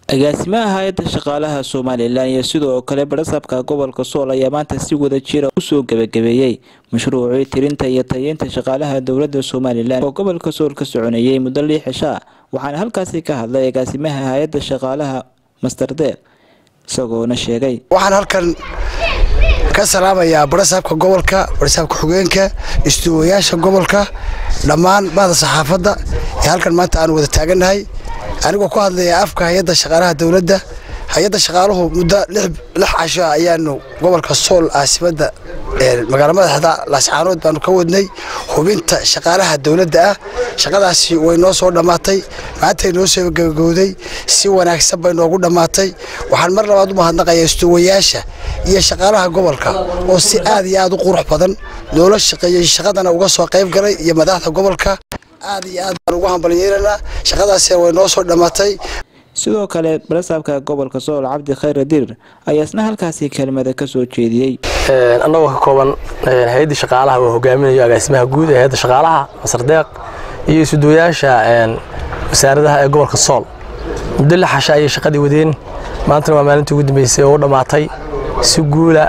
agaasimaha hay'adda shaqaalaha Soomaaliland iyo sidoo kale barasabka gobolka Sool ayaa maanta si wada jir ah u soo gabagabeeyay mashruuca tirinta iyo tayeynta shaqaalaha dawladda Soomaaliland oo gobolka Sool ka soconayay muddo 6 cisho waxaana halkaas ka hadlay agaasimaha hay'adda shaqaalaha Master Deeq isagoo sheegay waxaan halkan ka salaamayaa barasabka gobolka barasabka xogeenka istuuyaasha gobolka dhamaan baada saxaafadda ee halkan maanta aan wada taaganahay anigoo ku hadlaya afka hay'adda shaqaalaha dawladda hay'adda shaqaaluhu muddo 6 casho ayaanu gobolka Sool caasimada magaalada madaxda Laascaanood baanu ka wadnay hubinta shaqaalaha dawladda shaqadaasi way noo soo dhamaatay maanta inoo soo gabagowday si wanaagsan bay noogu dhamaatay waxaan mar labaad u mahadnaqayaa istuuyaasha iyo shaqaalaha gobolka oo si aad iyo aad u qurux badan nolol shaqeeyay shaqadana uga soo qayb galay iyo madaxda gobolka aad iyo aad baan ugu hambalyeynaa shaqadaasi way noo soo dhamaatay sidoo kale barasabka gobolka Sool Cabdi Khayr Dirir ayaa isna halkaas kelmad ka soo jeediyay annagoo ka kooban hay'adda shaqaalaha oo hogaaminayo agaasimaha guud ee hay'adda shaqaalaha Master Deeq iyo isuduyaasha wasaaradaha ee gobolka Sool muddo 6 casho ay shaqadii wadeen maanta waa maalintii ugu dambeysay oo dhamaatay si guula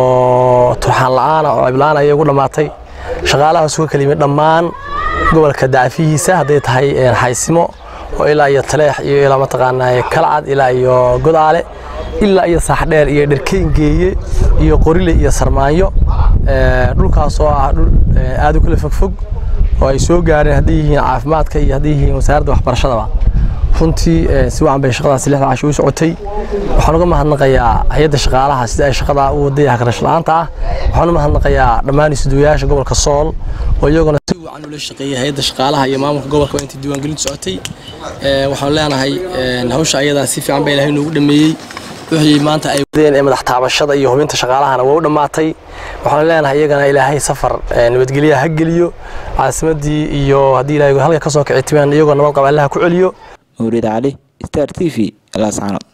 oo turxaan la'aan oo iblaan ay ugu dhamaatay shaqaalaha soo kalimay dhamaan gobolka daafihiisa haday tahay haysimo oo ilaa iyo taleex iyo ilaa ma taqaanaa kalcad ilaa iyo godaale ilaa iyo saaxdheer iyo dharkeyn geeye iyo qorile iyo sarmaanyo dhulkaas oo ah dhul aad u kala fog oo ay soo gaareen hadii yihiin caafimaadka iyo hadii yihiin wasaaradda waxbarashada runtii si wacan bay shaqadaas 6 casho u socotay waxaan uga mahadnaqayaa hay'adda shaqaalaha sida ay shaqada u waday hagarash la'aanta waxaan u mahadnaqayaa dhammaan isuduyaasha gobolka Sool oo iyaguna si wacan ula shaqeeyay hay'adda shaqaalaha iyo maamulka gobolka intii diiwaan gelin socotay waxaan leenahay hawsha ayada si fiican bay Ilaahay noogu dhameeyay wixii maanta ay wadeen ee madax taabashada iyo hubinta shaqaalahana waa u dhamaatay waxaan leenahay iyagana Ilaahay safar nabadgelyo ha geliyo caasimadii iyo hadii Ilaahay halka ka soo kicitiyaan iyagoo nabad qaba Allah ku celiyo Mawlid Ali Star TV Laascaanood.